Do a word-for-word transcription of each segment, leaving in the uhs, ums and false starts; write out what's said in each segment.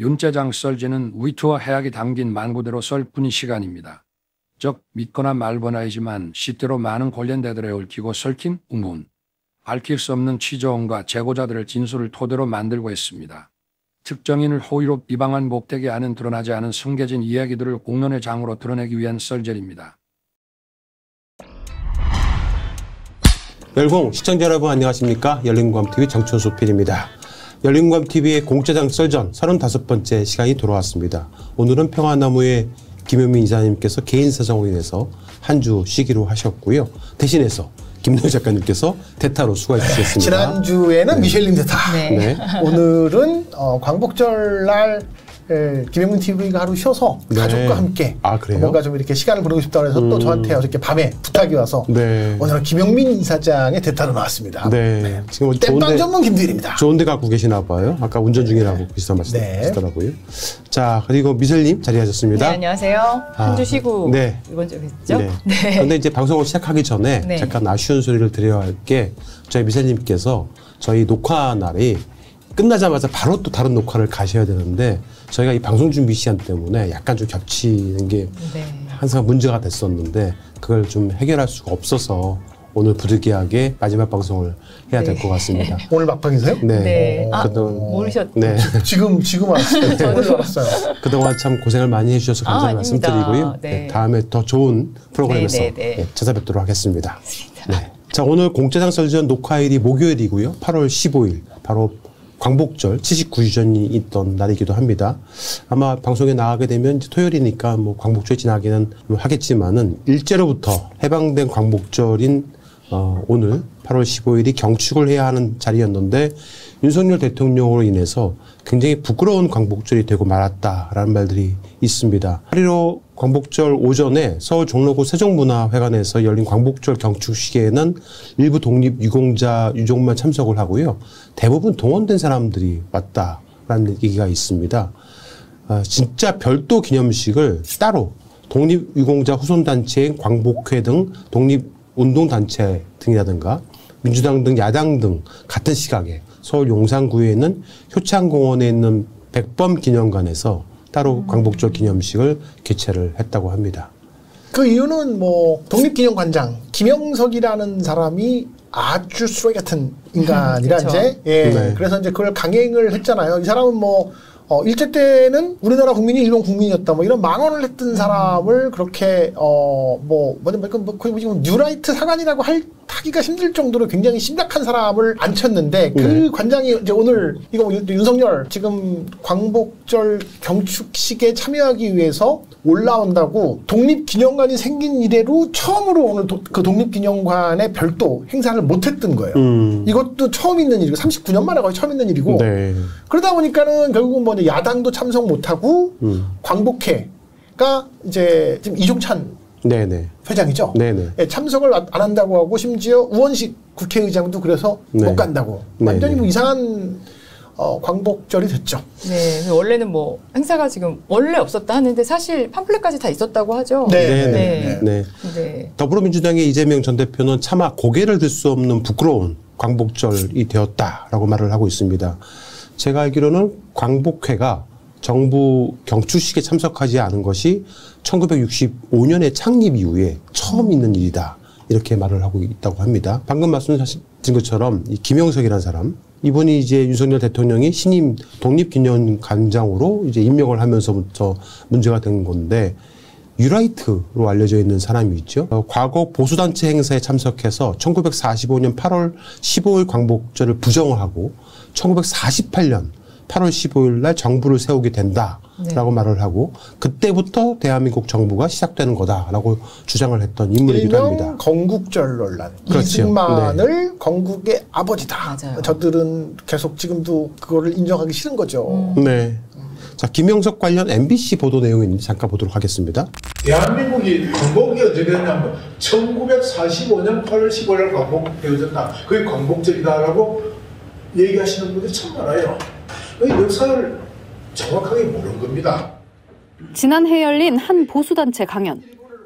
윤재장 썰지는 위트와 해악이 담긴 만구대로 썰뿐이 시간입니다. 즉 믿거나 말거나이지만 시대로 많은 관련자들에 얽히고 설킨 우문, 밝힐 수 없는 취조원과 제보자들의 진술을 토대로 만들고 있습니다. 특정인을 호의로 비방한 목적이 안은 드러나지 않은 숨겨진 이야기들을 공론의 장으로 드러내기 위한 썰전입니다. 열공 시청자 여러분 안녕하십니까? 열린공감티비 정춘수 피디입니다. 열린공감티비의 공짜장 썰전 서른다섯 번째 시간이 돌아왔습니다. 오늘은 평화나무의 김현민 이사님께서 개인 사정으로 인해서 한 주 쉬기로 하셨고요. 대신해서 김노희 작가님께서 대타로 수고해 주셨습니다. 지난주에는 네. 미셸님 대타. 네. 네. 오늘은 어, 광복절날 김현민 티비가 하루 쉬어서 네. 가족과 함께 아, 뭔가 좀 이렇게 시간을 보내고 싶다고 해서 음. 또 저한테 어저께 밤에 부탁이 와서 네. 오늘은 김현민 이사장의 대타로 나왔습니다. 네. 네. 지금 땜빵 전문 김두일입니다. 좋은 데 갖고 계시나 봐요. 아까 운전 중이라고 비슷한 말씀 하시더라고요. 네. 자, 그리고 미셸님 자리하셨습니다. 네, 안녕하세요. 한 주 쉬고 아, 네. 이번 주겠죠? 네. 네. 그런데 이제 방송을 시작하기 전에 네. 잠깐 아쉬운 소리를 드려야 할 게 저희 미셸님께서 저희 녹화 날이 끝나자마자 바로 또 다른 녹화를 가셔야 되는데 저희가 이 방송 준비 시간 때문에 약간 좀 겹치는 게 네. 항상 문제가 됐었는데 그걸 좀 해결할 수가 없어서 오늘 부득이하게 마지막 방송을 해야 네. 될 것 같습니다. 오늘 막방이세요? 네. 네. 아, 모르셨죠? 네. 지금, 지금 왔어요. 저도 알았어요. 그동안 참 고생을 많이 해주셔서 감사의 아, 말씀드리고요. 네. 네. 다음에 더 좋은 프로그램에서 네, 네, 네. 네, 찾아뵙도록 하겠습니다. 네. 자, 오늘 공짜장 썰전 녹화일이 목요일이고요. 팔월 십오일 바로 광복절 칠십구 주년이 있던 날이기도 합니다. 아마 방송에 나가게 되면 이제 토요일이니까 뭐 광복절 지나기는 하겠지만은 일제로부터 해방된 광복절인 어, 오늘 팔월 십오일이 경축을 해야 하는 자리였는데 윤석열 대통령으로 인해서 굉장히 부끄러운 광복절이 되고 말았다라는 말들이 있습니다. 팔일오 광복절 오전에 서울 종로구 세종문화회관에서 열린 광복절 경축식에는 일부 독립유공자 유족만 참석을 하고요. 대부분 동원된 사람들이 왔다라는 얘기가 있습니다. 아, 진짜 별도 기념식을 따로 독립유공자 후손단체인 광복회 등 독립운동단체 등이라든가 민주당 등 야당 등 같은 시각에 서울 용산구에 있는 효창공원에 있는 백범기념관에서 따로 음. 광복절 기념식을 개최를 했다고 합니다. 그 이유는 뭐 독립기념관장 김영석이라는 사람이 아주 쓰레기 같은 인간이라 이제 예 네. 그래서 이제 그걸 강행을 했잖아요. 이 사람은 뭐 어, 일제 때는 우리나라 국민이 일본 국민이었다. 뭐 이런 망언을 했던 사람을 그렇게, 어, 뭐, 뭐냐, 뭐, 거의 뭐 지금 뉴라이트 사관이라고 할, 하기가 힘들 정도로 굉장히 심각한 사람을 앉혔는데 그 네. 관장이 이제 오늘 이거 뭐 윤석열 지금 광복절 경축식에 참여하기 위해서 올라온다고 독립기념관이 생긴 이래로 처음으로 오늘 도, 그 독립기념관에 별도 행사를 못했던 거예요. 음. 이것도 처음 있는 일이고 삼십구 년 만에 거의 처음 있는 일이고 네. 그러다 보니까는 결국은 뭐 야당도 참석 못하고 음. 광복회가 이제 지금 이종찬 네네. 회장이죠. 네네. 예, 참석을 안 한다고 하고 심지어 우원식 국회의장도 그래서 네. 못 간다고 네네. 완전히 뭐 이상한 어, 광복절이 됐죠. 네, 원래는 뭐 행사가 지금 원래 없었다 하는데 사실 팜플렛까지 다 있었다고 하죠. 네, 네, 네. 네. 네. 네. 더불어민주당의 이재명 전 대표는 차마 고개를 들 수 없는 부끄러운 광복절이 되었다라고 말을 하고 있습니다. 제가 알기로는 광복회가 정부 경축식에 참석하지 않은 것이 천구백육십오년의 창립 이후에 처음 있는 일이다. 이렇게 말을 하고 있다고 합니다. 방금 말씀하신 것처럼 이 김영석이라는 사람, 이분이 이제 윤석열 대통령이 신임 독립기념관장으로 이제 임명을 하면서부터 문제가 된 건데 뉴라이트로 알려져 있는 사람이 있죠. 어, 과거 보수단체 행사에 참석해서 천구백사십오년 팔월 십오일 광복절을 부정을 하고 천구백사십팔년 팔월 십오일 날 정부를 세우게 된다라고 네. 말을 하고 그때부터 대한민국 정부가 시작되는 거다라고 주장을 했던 인물이기도 합니다. 건국절 논란. 그렇죠. 이승만을 네. 건국의 아버지다. 맞아요. 저들은 계속 지금도 그거를 인정하기 싫은 거죠. 음. 네. 자, 김영석 관련 엠비씨 보도 내용이 있는지 잠깐 보도록 하겠습니다. 대한민국이 광복이 언제 되었냐면 천구백사십오년 팔월 십오일 광복되어졌다. 그게 광복절이다라고 얘기하시는 분들이 참 많아요. 그 역사를 정확하게 모르는 겁니다. 지난해 열린 한 보수단체 강연.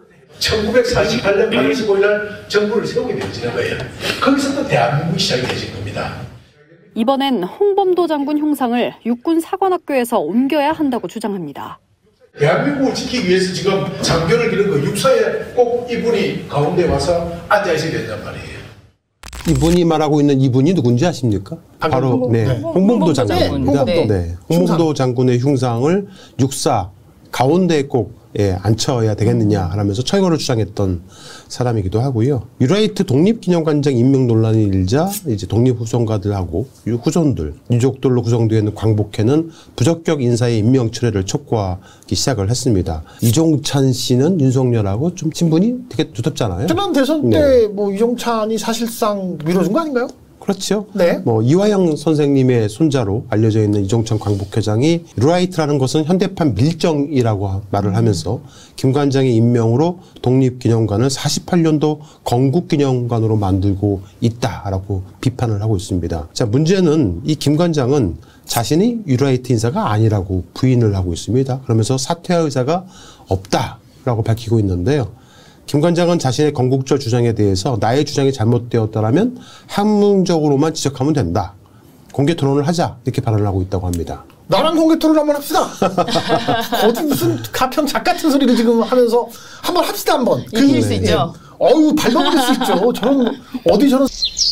천구백사십팔년 팔월 십오일 날 정부를 세우게 되어지는 거예요. 거기서 또 대한민국이 시작이 되어진 겁니다. 이번엔 홍범도 장군 흉상을 육군 사관학교에서 옮겨야 한다고 주장합니다. 대한민국을 지키기 위해서 지금 장교를 기른 그 육사에 꼭 이분이 가운데 와서 앉아 있어야 된단 말이에요. 이분이 말하고 있는 이분이 누군지 아십니까? 바로 홍범, 네, 네. 홍범도 장군입니다. 네. 네, 홍범도 장군의 흉상을 육사 가운데에 꼭 예, 앉혀야 되겠느냐 하면서 철거를 주장했던 사람이기도 하고요. 유라이트 독립기념관장 임명 논란이 일자 이제 독립후손가들하고 후손들, 유족들로 구성되어 있는 광복회는 부적격 인사의 임명 철회를 촉구하기 시작을 했습니다. 이종찬 씨는 윤석열하고 좀 친분이 되게 두텁잖아요. 지난 대선 네. 때 뭐 이종찬이 사실상 밀어준 거 아닌가요? 그렇죠. 네. 뭐 이화영 선생님의 손자로 알려져 있는 이종찬 광복회장이 루라이트라는 것은 현대판 밀정이라고 말을 하면서 김 관장의 임명으로 독립기념관을 사십팔 년도 건국기념관으로 만들고 있다라고 비판을 하고 있습니다. 자, 문제는 이 김 관장은 자신이 유라이트 인사가 아니라고 부인을 하고 있습니다. 그러면서 사퇴할 의사가 없다라고 밝히고 있는데요. 김 관장은 자신의 건국절 주장에 대해서 나의 주장이 잘못되었다라면 학문적으로만 지적하면 된다. 공개 토론을 하자. 이렇게 발언을 하고 있다고 합니다. 나랑 공개 토론 한번 합시다. 어디 무슨 가평 작 같은 소리를 지금 하면서 한번 합시다 한번. 이길 수 있죠. 어유 발버둥 수 있죠. 저런 어디 저런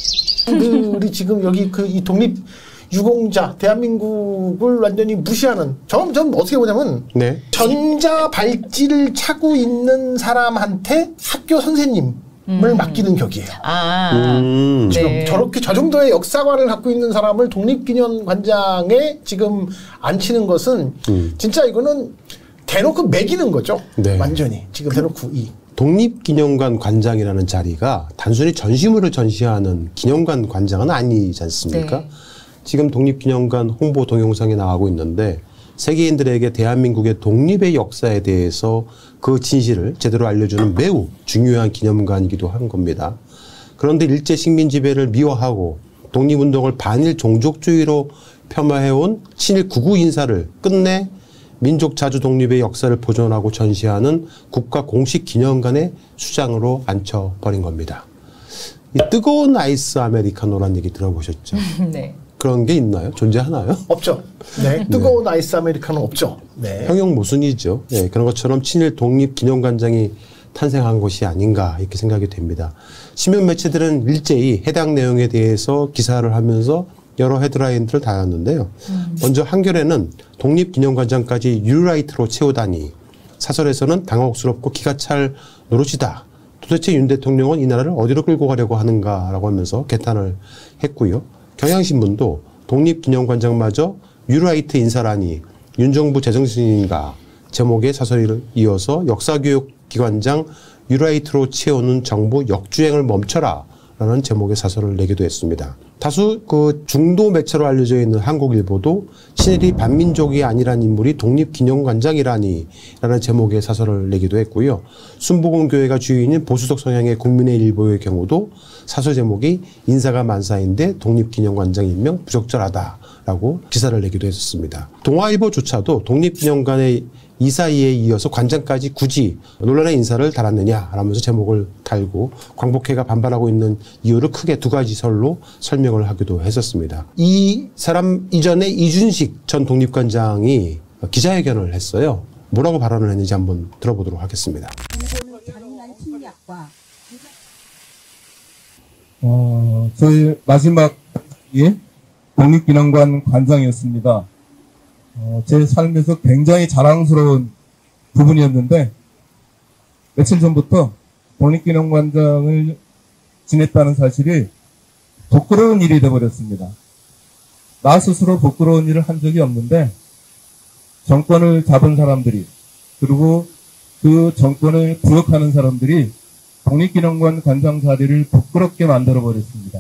들이 지금 여기 그 이 독립 유공자 대한민국을 완전히 무시하는 전, 전 어떻게 보냐면 네. 전자 발찌를 차고 있는 사람한테 학교 선생님을 음. 맡기는 격이에요. 아, 음. 지금 네. 저렇게 저 정도의 역사관을 갖고 있는 사람을 독립기념관장에 지금 앉히는 것은 음. 진짜 이거는 대놓고 매기는 거죠. 네. 완전히 지금 대놓고 이 독립기념관 관장이라는 자리가 단순히 전시물을 전시하는 기념관 관장은 아니지 않습니까? 네. 지금 독립기념관 홍보 동영상에 나가고 있는데 세계인들에게 대한민국의 독립의 역사에 대해서 그 진실을 제대로 알려주는 매우 중요한 기념관이기도 한 겁니다. 그런데 일제 식민 지배를 미화하고 독립운동을 반일 종족주의로 폄하해온 친일 구구 인사를 끝내 민족 자주 독립의 역사를 보존하고 전시하는 국가 공식 기념관의 수장으로 앉혀버린 겁니다. 이 뜨거운 아이스 아메리카노라는 얘기 들어보셨죠? 네. 그런 게 있나요? 존재하나요? 없죠. 네, 뜨거운 네. 아이스 아메리카노 없죠. 네. 형용 모순이죠. 네, 그런 것처럼 친일 독립 기념관장이 탄생한 것이 아닌가 이렇게 생각이 됩니다. 신문 매체들은 일제히 해당 내용에 대해서 기사를 하면서 여러 헤드라인들을 달았는데요. 음. 먼저 한겨레는 독립기념관장까지 유라이트로 채우다니, 사설에서는 당혹스럽고 기가 찰 노릇이다. 도대체 윤 대통령은 이 나라를 어디로 끌고 가려고 하는가라고 하면서 개탄을 했고요. 경향신문도 독립기념관장마저 유라이트 인사라니 윤 정부 제정신인가 제목의 사설을 이어서 역사교육기관장 유라이트로 채우는 정부 역주행을 멈춰라 라는 제목의 사설을 내기도 했습니다. 다수 그 중도 매체로 알려져 있는 한국일보도 친일이 반민족이 아니란 인물이 독립기념관장이라니 라는 제목의 사설을 내기도 했고요. 순복음교회가 주인인 보수적 성향의 국민의 일보의 경우도 사설 제목이 인사가 만사인데 독립기념관장 임명 부적절하다라고 기사를 내기도 했었습니다. 동아일보조차도 독립기념관의 이사이에 이어서 관장까지 굳이 논란의 인사를 달았느냐 라면서 제목을 달고 광복회가 반발하고 있는 이유를 크게 두 가지 설로 설명을 하기도 했었습니다. 이 사람 이전에 이준식 전 독립관장이 기자회견을 했어요. 뭐라고 발언을 했는지 한번 들어보도록 하겠습니다. 어, 저희 마지막 독립기념관 관장이었습니다. 어, 제 삶에서 굉장히 자랑스러운 부분이었는데 며칠 전부터 독립기념관장을 지냈다는 사실이 부끄러운 일이 되어버렸습니다. 나 스스로 부끄러운 일을 한 적이 없는데 정권을 잡은 사람들이 그리고 그 정권을 부역하는 사람들이 독립기념관 관장 자리를 부끄럽게 만들어버렸습니다.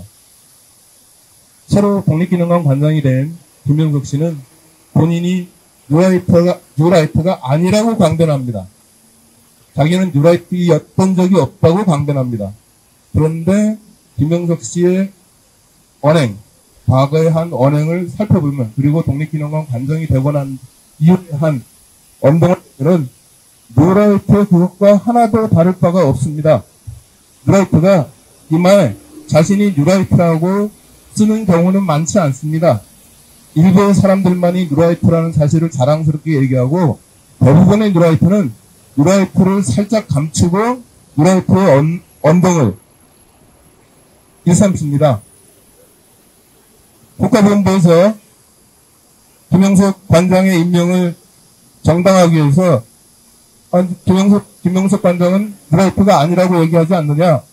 새로 독립기념관 관장이 된 김명석 씨는 본인이 뉴라이터가, 뉴라이터가 아니라고 강변합니다. 자기는 뉴라이트였던 적이 없다고 강변합니다. 그런데 김명석 씨의 언행, 과거에 한 언행을 살펴보면 그리고 독립기념관 관장이 되고 난 이후에 한 언동은 뉴라이터 그것과 하나도 다를 바가 없습니다. 뉴라이터가 이 말 자신이 뉴라이트라고 쓰는 경우는 많지 않습니다. 일부의 사람들만이 뉴라이트라는 사실을 자랑스럽게 얘기하고 대부분의 뉴라이트는 뉴라이트를 살짝 감추고 뉴라이트의 언, 언덕을 일삼습니다. 국가본부에서 김영석 관장의 임명을 정당하기 위해서 아, 김영석, 김영석 관장은 뉴라이트가 아니라고 얘기하지 않느냐라고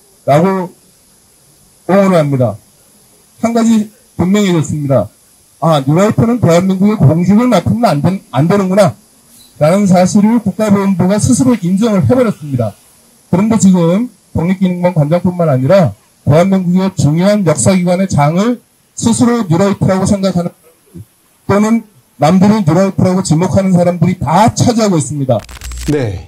옹호를 합니다. 한 가지 분명해졌습니다. 아, 뉴라이트는 대한민국의 공직을 맡으면 안, 된, 안 되는구나 라는 사실을 국가보훈부가 스스로 인정을 해버렸습니다. 그런데 지금 독립기능관 관장뿐만 아니라 대한민국의 중요한 역사기관의 장을 스스로 뉴라이트라고 생각하는 또는 남들이 뉴라이트라고 지목하는 사람들이 다 차지하고 있습니다. 네,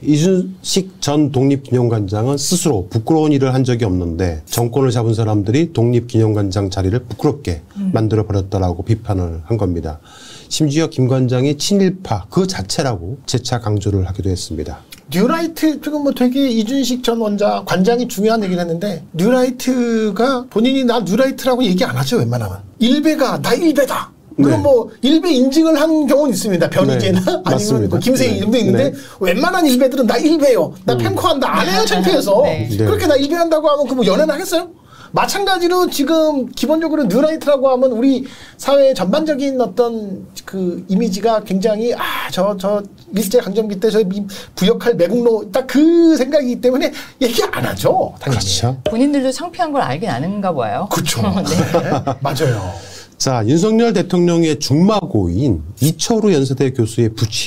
이준식 전 독립기념관장은 스스로 부끄러운 일을 한 적이 없는데 정권을 잡은 사람들이 독립기념관장 자리를 부끄럽게 음. 만들어버렸다라고 비판을 한 겁니다. 심지어 김 관장이 친일파 그 자체라고 재차 강조를 하기도 했습니다. 뉴라이트 지금 뭐 되게 이준식 전 원장 관장이 중요한 얘기를 했는데 뉴라이트가 본인이 나 뉴라이트라고 얘기 안 하죠. 웬만하면 일베가 나 일베다. 그럼 네. 뭐 일베 인증을 한 경우는 있습니다. 변희재나 네. 아니면 뭐 김세희 네. 이름도 있는데 네. 웬만한 일베들은 나 일베요. 나 음. 펜코한다. 안 해요. 창피해서. 네. 그렇게 나 일베한다고 하면 그 뭐 연애는 하겠어요? 마찬가지로 지금 기본적으로 뉴라이트라고 하면 우리 사회 전반적인 어떤 그 이미지가 굉장히 아, 저, 저 일제강점기 때 저 부역할 매국노 딱 그 생각이기 때문에 얘기 안 하죠. 당연히. 그렇죠. 본인들도 창피한 걸 알긴 아는가 봐요. 그렇죠. 네. 맞아요. 자, 윤석열 대통령의 중마고인 이철우 연세대 교수의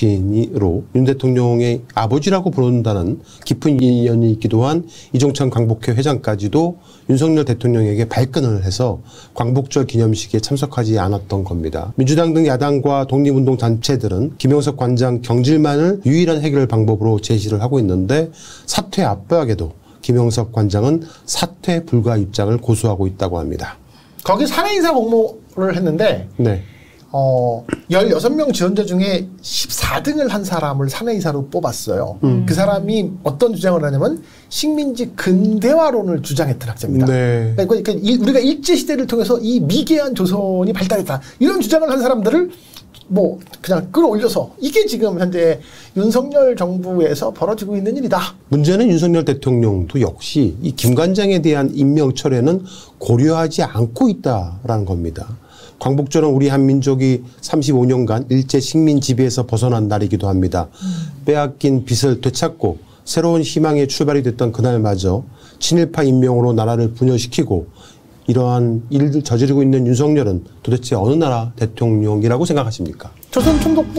부친으로 윤 대통령의 아버지라고 부른다는 깊은 인연이 있기도 한 이종찬 광복회 회장까지도 윤석열 대통령에게 발끈을 해서 광복절 기념식에 참석하지 않았던 겁니다. 민주당 등 야당과 독립운동 단체들은 김영석 관장 경질만을 유일한 해결 방법으로 제시를 하고 있는데 사퇴 압박에도 김영석 관장은 사퇴 불가 입장을 고수하고 있다고 합니다. 거기 사내이사 공모를 했는데 네. 어, 열여섯 명 지원자 중에 십사 등을 한 사람을 사내이사로 뽑았어요. 음. 그 사람이 어떤 주장을 하냐면 식민지 근대화론을 주장했던 학자입니다. 네. 그러니까 우리가 일제시대를 통해서 이 미개한 조선이 발달했다. 이런 주장을 한 사람들을 뭐 그냥 끌어올려서 이게 지금 현재 윤석열 정부에서 벌어지고 있는 일이다. 문제는 윤석열 대통령도 역시 이 김 관장에 대한 임명 철회는 고려하지 않고 있다라는 겁니다. 광복절은 우리 한민족이 삼십오 년간 일제 식민 지배에서 벗어난 날이기도 합니다. 음. 빼앗긴 빚을 되찾고 새로운 희망의 출발이 됐던 그날마저 친일파 임명으로 나라를 분열시키고 이러한 일을 저지르고 있는 윤석열은 도대체 어느 나라 대통령이라고 생각하십니까? 조선 총독부.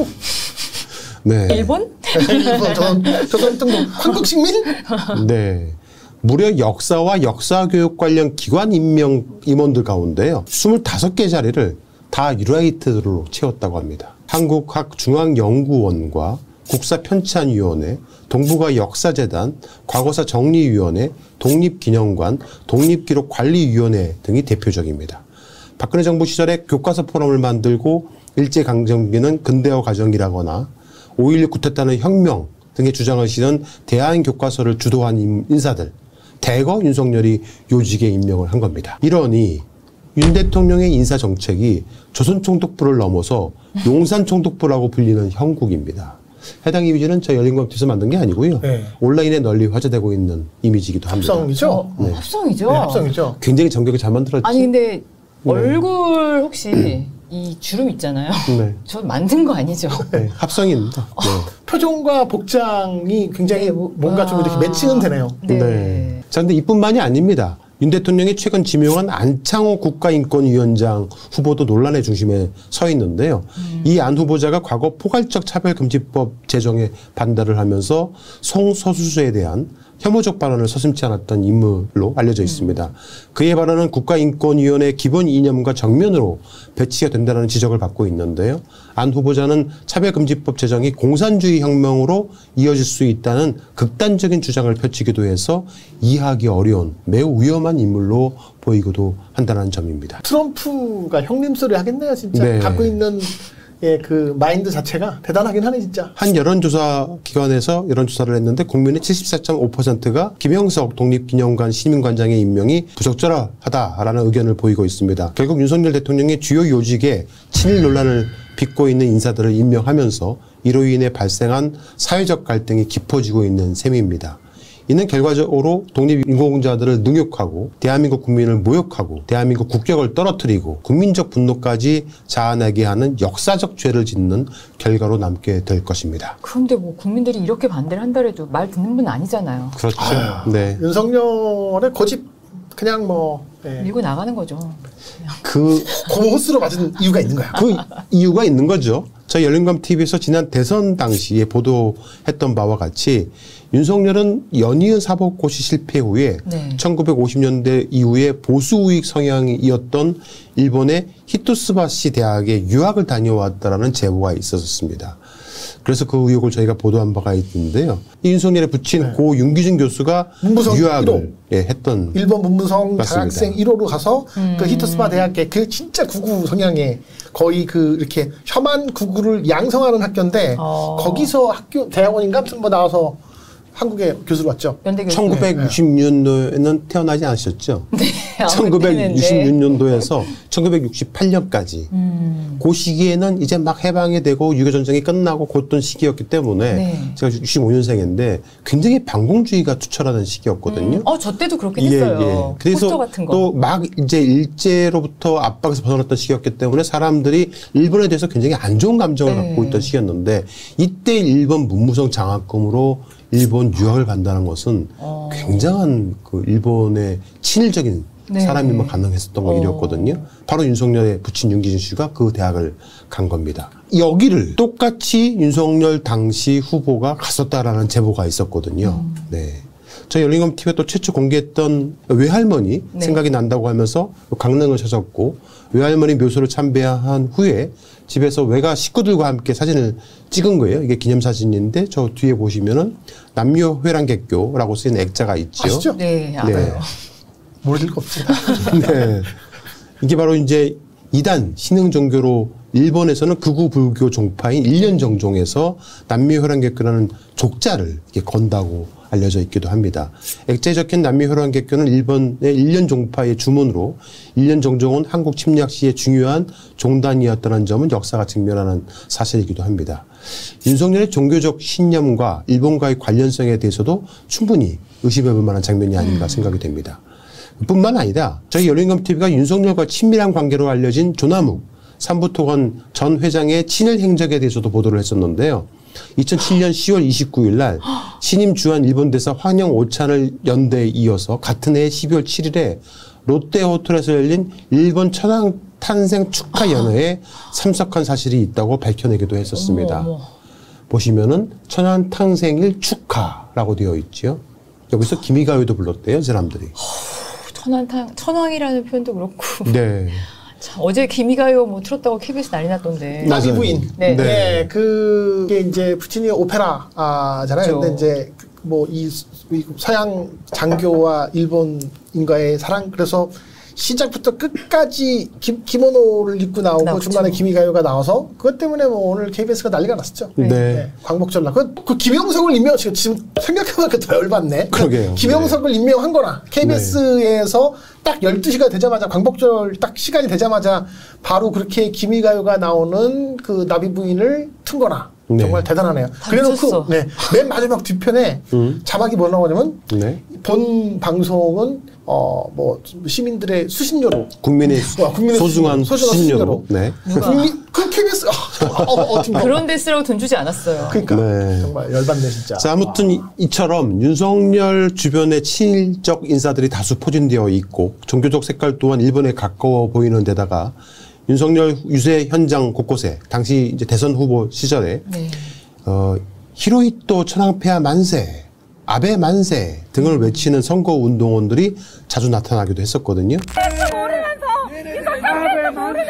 네. 일본? 일본 조선, 조선 총독. 한국 식민? 네. 무려 역사와 역사교육 관련 기관 임명 임원들 가운데요. 스물다섯 개 자리를 다 뉴라이트로 채웠다고 합니다. 한국학중앙연구원과 국사편찬위원회, 동북아 역사재단, 과거사 정리위원회, 독립기념관, 독립기록관리위원회 등이 대표적입니다. 박근혜 정부 시절에 교과서 포럼을 만들고 일제강점기는 근대화 과정이라거나 오일육 쿠데타는 혁명 등의 주장을 실은 대한교과서를 주도한 인사들, 대거 윤석열이 요직에 임명을 한 겁니다. 이러니 윤 대통령의 인사정책이 조선총독부를 넘어서 용산총독부라고 불리는 형국입니다. 해당 이미지는 저 열린검토에서 만든 게 아니고요. 네. 온라인에 널리 화제되고 있는 이미지이기도 합니다. 합성이죠? 네. 합성이죠? 네, 합성이죠. 굉장히 정교하게 잘 만들었죠. 아니 근데 네. 얼굴 혹시 이 주름 있잖아요. 네. 저 만든 거 아니죠? 네, 합성입니다. 네. 표정과 복장이 굉장히 뭔가 좀 이렇게 매칭은 되네요. 네. 네. 자, 근데 이뿐만이 아닙니다. 윤 대통령이 최근 지명한 안창호 국가인권위원장 후보도 논란의 중심에 서 있는데요. 음. 이 안 후보자가 과거 포괄적 차별금지법 제정에 반대를 하면서 성서수수에 대한 혐오적 발언을 서슴지 않았던 인물로 알려져 있습니다. 음. 그의 발언은 국가인권위원회 기본 이념과 정면으로 배치가 된다는 지적을 받고 있는데요. 안 후보자는 차별금지법 제정이 공산주의 혁명으로 이어질 수 있다는 극단적인 주장을 펼치기도 해서 이해하기 어려운 매우 위험한 인물로 보이기도 한다는 점입니다. 트럼프가 형님 소리 하겠네요, 진짜. 네. 갖고 있는 그 마인드 자체가 대단하긴 하네 진짜. 한 여론조사 기관에서 여론조사를 했는데 국민의 칠십사 점 오 퍼센트가 김영석 독립기념관 시민관장의 임명이 부적절하다라는 의견을 보이고 있습니다. 결국 윤석열 대통령이 주요 요직에 친일 논란을 빚고 있는 인사들을 임명하면서 이로 인해 발생한 사회적 갈등이 깊어지고 있는 셈입니다. 이는 결과적으로 독립인공자들을 능욕하고 대한민국 국민을 모욕하고 대한민국 국격을 떨어뜨리고 국민적 분노까지 자아내게 하는 역사적 죄를 짓는 결과로 남게 될 것입니다. 그런데 뭐 국민들이 이렇게 반대를 한다래도 말 듣는 분 아니잖아요. 그렇죠. 아, 네. 윤석열의 고집 그냥 뭐 네. 밀고 나가는 거죠. 그 고호수로 맞은 이유가 있는 거야. 그 이유가 있는 거죠. 저희 열린감티비에서 지난 대선 당시에 보도했던 바와 같이 윤석열은 연이은 사법고시 실패 후에 네. 천구백오십 년대 이후에 보수 우익 성향이었던 일본의 히토스바시 대학에 유학을 다녀왔다라는 제보가 있었습니다. 그래서 그 의혹을 저희가 보도한 바가 있는데요. 이 윤석열의 부친 네. 고 윤기준 교수가 유학을 예, 했던 일본 문무성 장학생 일 호로 가서 음. 그 히토스바 대학에 그 진짜 구구 성향의 거의 그 이렇게 혐한 구구를 양성하는 학교인데 어. 거기서 학교 대학원인가 무슨 뭐 나와서 한국에 교수로 왔죠. 천구백육십 년도에는 태어나지 않으셨죠? 네. 천구백육십육 년도에서 천구백육십팔 년까지 음. 그 시기에는 이제 막 해방이 되고 유교 전쟁이 끝나고 그랬던 시기였기 때문에 네. 제가 육십오 년생인데 굉장히 반공주의가 투철하는 시기였거든요. 음. 어, 저 때도 그렇긴 예, 했어요. 예. 그래서 또 막 이제 일제로부터 압박에서 벗어났던 시기였기 때문에 사람들이 일본에 대해서 굉장히 안 좋은 감정을 네. 갖고 있던 시기였는데 이때 일본 문무성 장학금으로 일본 유학을 간다는 것은 어. 굉장한 그 일본의 친일적인 네. 사람이면 가능했었던 거 어. 일이었거든요. 바로 윤석열의 부친 윤기준 씨가 그 대학을 간 겁니다. 여기를 똑같이 윤석열 당시 후보가 갔었다라는 제보가 있었거든요. 음. 네. 저희 열린검티비가 또 최초 공개했던 외할머니 네. 생각이 난다고 하면서 강릉을 찾았고 외할머니 묘소를 참배한 후에 집에서 외가 식구들과 함께 사진을 찍은 거예요. 이게 기념사진인데 저 뒤에 보시면은 남묘회랑개교라고 쓰인 액자가 있죠. 아시죠? 네, 알아요. 네. 모를 리가 없습니다. 네. 이게 바로 이제 이단 신흥 종교로 일본에서는 극우 불교 종파인 일련정종에서 남묘회랑개교라는 족자를 이렇게 건다고 알려져 있기도 합니다. 액자에 적힌 남미혈관개교는 일본의 일련종파의 주문으로 일련정종은 한국 침략 시의 중요한 종단이었다는 점은 역사가 증명하는 사실이기도 합니다. 윤석열의 종교적 신념과 일본과의 관련성에 대해서도 충분히 의심해볼 만한 장면이 아닌가 생각이 됩니다. 뿐만 아니라 저희 열린검티비가 윤석열과 친밀한 관계로 알려진 조남욱 삼부토건 전 회장의 친일 행적에 대해서도 보도를 했었는데요. 이천칠 년 시월 이십구일 날 신임 주한 일본 대사 황영 오찬을 연대에 이어서 같은 해 십이월 칠일에 롯데호텔에서 열린 일본 천황 탄생 축하 연회에 참석한 사실이 있다고 밝혀내기도 했었습니다. 어머, 어머. 보시면은 천황 탄생일 축하라고 되어 있죠. 여기서 기미가요도 불렀대요, 사람들이. 천황 천황이라는 표현도 그렇고. 네. 참, 어제 기미가요 뭐 틀었다고 케이비에스 난리 났던데. 나비 부인. 네. 네. 네. 그게 이제 푸치니의 오페라잖아요. 그렇죠. 근데 이제 뭐 이 서양 장교와 일본인과의 사랑, 그래서 시작부터 끝까지 기, 기모노를 입고 나오고 나오죠. 중간에 기미가요가 나와서 그것 때문에 뭐 오늘 케이비에스가 난리가 났었죠. 네. 네. 광복절날. 그, 그 김영석을 임명, 지금, 지금 생각해보니까 더 열받네. 그러게요. 김영석을 네. 임명한 거나 케이비에스에서 네. 딱 열두 시가 되자마자 광복절 딱 시간이 되자마자 바로 그렇게 기미가요가 나오는 그 나비 부인을 튼 거나. 네. 정말 대단하네요. 그래놓고 네, 맨 마지막 뒤편에 음. 자막이 뭐 나오냐면 네. 본 방송은 어 뭐 시민들의 수신료로 국민의, 어, 국민의 소중한, 소중한 수신료로, 수신료로. 네. 국민 그 케이비에스 어, 어, 어, 그런 데 쓰라고 돈 주지 않았어요. 그러니까 네. 정말 열받네 진짜. 자, 아무튼 이, 이처럼 윤석열 주변에 친일적 인사들이 다수 포진되어 있고 종교적 색깔 또한 일본에 가까워 보이는 데다가 윤석열 유세 현장 곳곳에 당시 이제 대선 후보 시절에 네. 어, 히로히토 천황폐하 만세, 아베 만세 등을 외치는 선거 운동원들이 자주 나타나기도 했었거든요. 모르면서 아베 만세,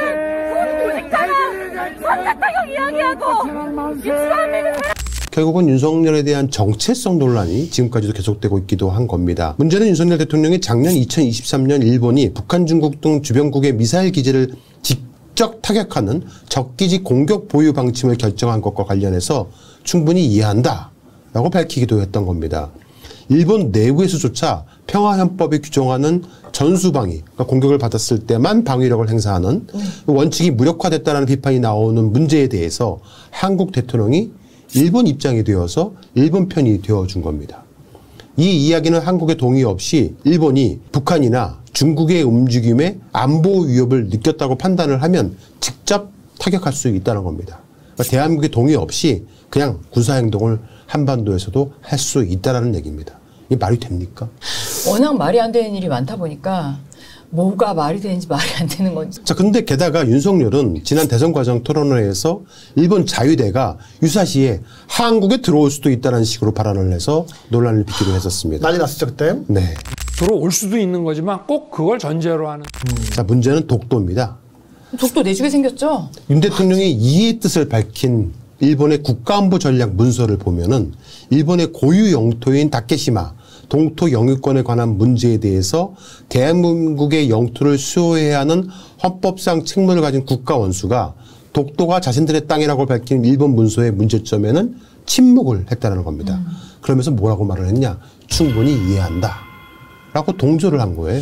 선착타격 이야기하고 결국은 윤석열에 대한 정체성 논란이 지금까지도 계속되고 있기도 한 겁니다. 문제는 윤석열 대통령이 작년 이천이십삼 년 일본이 북한, 중국 등 주변국의 미사일 기지를 직접 타격하는 적기지 공격 보유 방침을 결정한 것과 관련해서 충분히 이해한다라고 밝히기도 했던 겁니다. 일본 내부에서조차 평화헌법이 규정하는 전수방위, 그러니까 공격을 받았을 때만 방위력을 행사하는 네. 원칙이 무력화됐다는 비판이 나오는 문제에 대해서 한국 대통령이 일본 입장이 되어서 일본 편이 되어준 겁니다. 이 이야기는 한국의 동의 없이 일본이 북한이나 중국의 움직임에 안보 위협을 느꼈다고 판단을 하면 직접 타격할 수 있다는 겁니다. 그러니까 대한민국의 동의 없이 그냥 군사행동을 한반도에서도 할 수 있다는 얘기입니다. 이게 말이 됩니까? 워낙 말이 안 되는 일이 많다 보니까 뭐가 말이 되는지 말이 안 되는 건지. 자, 근데 게다가 윤석열은 지난 대선 과정 토론회에서 일본 자위대가 유사시에 한국에 들어올 수도 있다는 식으로 발언을 해서 논란을 빚기도 했었습니다. 난리 났었죠, 그때. 네. 들어올 수도 있는 거지만 꼭 그걸 전제로 하는. 음. 자, 문제는 독도입니다. 독도 내주게 생겼죠? 윤 대통령이 이의 뜻을 밝힌 일본의 국가안보 전략 문서를 보면은 일본의 고유 영토인 다케시마 동토 영유권에 관한 문제에 대해서 대한민국의 영토를 수호해야 하는 헌법상 책무를 가진 국가 원수가 독도가 자신들의 땅이라고 밝힌 일본 문서의 문제점에는 침묵을 했다는 겁니다. 음. 그러면서 뭐라고 말을 했냐? 충분히 이해한다. 라고 동조를 한 거예요.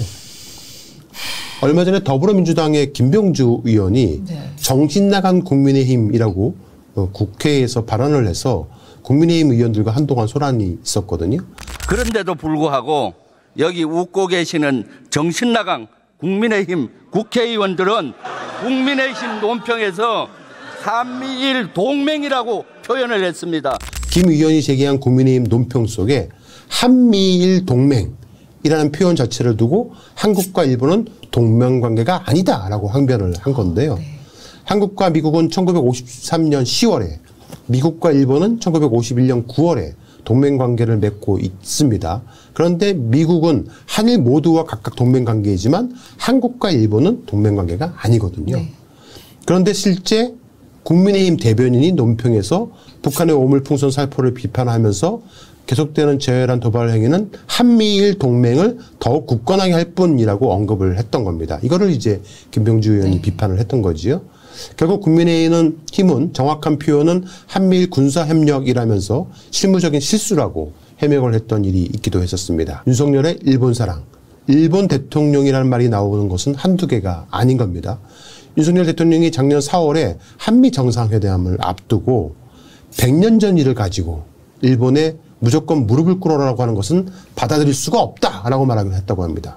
얼마 전에 더불어민주당의 김병주 의원이 네. 정신 나간 국민의힘이라고 국회에서 발언을 해서 국민의힘 의원들과 한동안 소란이 있었거든요. 그런데도 불구하고 여기 웃고 계시는 정신 나간 국민의힘 국회의원들은 국민의힘 논평에서 한미일 동맹이라고 표현을 했습니다. 김 의원이 제기한 국민의힘 논평 속에 한미일 동맹이라는 표현 자체를 두고 한국과 일본은 동맹관계가 아니다라고 항변을 한 건데요. 네. 한국과 미국은 천구백오십삼 년 시월에 미국과 일본은 천구백오십일 년 구월에 동맹관계를 맺고 있습니다. 그런데 미국은 한일 모두와 각각 동맹관계이지만 한국과 일본은 동맹관계가 아니거든요. 네. 그런데 실제 국민의힘 대변인이 논평에서 북한의 오물풍선 살포를 비판하면서 계속되는 재열한 도발 행위는 한미일 동맹을 더욱 굳건하게 할 뿐이라고 언급을 했던 겁니다. 이거를 이제 김병주 의원이 네. 비판을 했던 거지요. 결국 국민의힘은 힘은 정확한 표현은 한미일 군사협력이라면서 실무적인 실수라고 해명을 했던 일이 있기도 했었습니다. 윤석열의 일본 사랑, 일본 대통령이라는 말이 나오는 것은 한두 개가 아닌 겁니다. 윤석열 대통령이 작년 사월에 한미 정상회담을 앞두고 백 년 전 일을 가지고 일본에 무조건 무릎을 꿇어라고 하는 것은 받아들일 수가 없다라고 말하기로 했다고 합니다.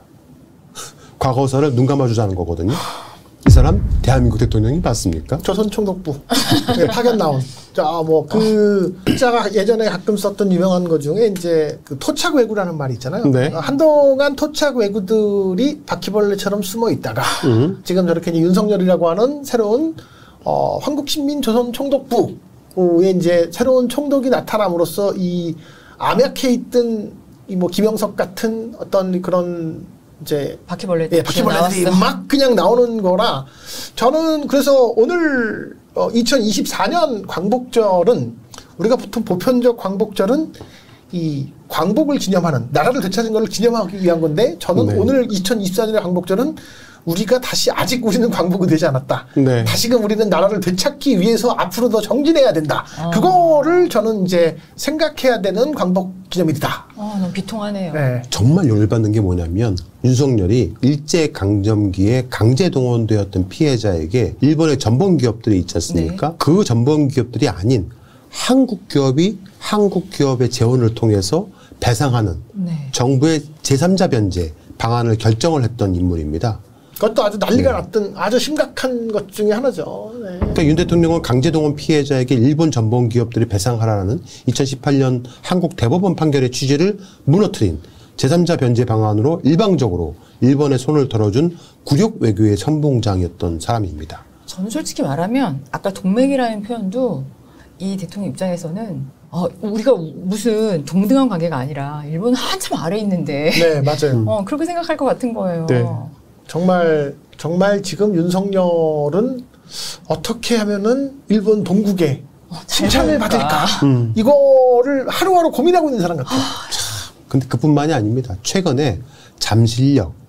과거사를 눈 감아주자는 거거든요. 이 사람 대한민국 대통령이 맞습니까? 조선총독부 파견 나온. 자, 뭐 그 자가 예전에 가끔 썼던 유명한 것 중에 이제 그 토착 왜구라는 말이 있잖아요. 네. 한동안 토착 왜구들이 바퀴벌레처럼 숨어 있다가 음. 지금 저렇게 이제 윤석열이라고 하는 새로운 어, 한국신민조선총독부에 이제 새로운 총독이 나타남으로써 이 암약해 있던 이 뭐 김영석 같은 어떤 그런 이제 바퀴벌레 예, 바퀴벌레들이 막 그냥 나오는 거라 저는 그래서 오늘 어, 이천이십사 년 광복절은 우리가 보통 보편적 광복절은 이 광복을 기념하는 나라를 되찾은 것을 기념하기 위한 건데 저는 네. 오늘 이천이십사 년의 광복절은 우리가 다시 아직 우리는 광복이 되지 않았다. 네. 다시금 우리는 나라를 되찾기 위해서 앞으로 더 정진해야 된다. 아. 그거를 저는 이제 생각해야 되는 광복 기념일이다. 아, 너무 비통하네요. 네. 정말 열받는 게 뭐냐면 윤석열이 일제강점기에 강제 동원되었던 피해자에게 일본의 전범 기업들이 있지 않습니까? 네. 그 전범 기업들이 아닌 한국 기업이 한국 기업의 재원을 통해서 배상하는 네. 정부의 제삼자 변제 방안을 결정을 했던 인물입니다. 그것도 아주 난리가 네. 났던 아주 심각한 것 중에 하나죠. 네. 그러니까 윤 대통령은 강제동원 피해자에게 일본 전범 기업들이 배상하라는 이천십팔 년 한국 대법원 판결의 취지를 무너뜨린 제삼자 변제 방안으로 일방적으로 일본의 손을 덜어준 굴욕 외교의 선봉장이었던 사람입니다. 저는 솔직히 말하면 아까 동맹이라는 표현도 이 대통령 입장에서는 어, 우리가 무슨 동등한 관계가 아니라 일본은 한참 아래에 있는데 네, 맞아요. 어, 그렇게 생각할 것 같은 거예요. 네. 정말 정말 지금 윤석열은 어떻게 하면은 일본 동국에 어, 칭찬을 받을까 음. 이거를 하루하루 고민하고 있는 사람 같아요. 아, 근데 그뿐만이 아닙니다. 최근에 잠실역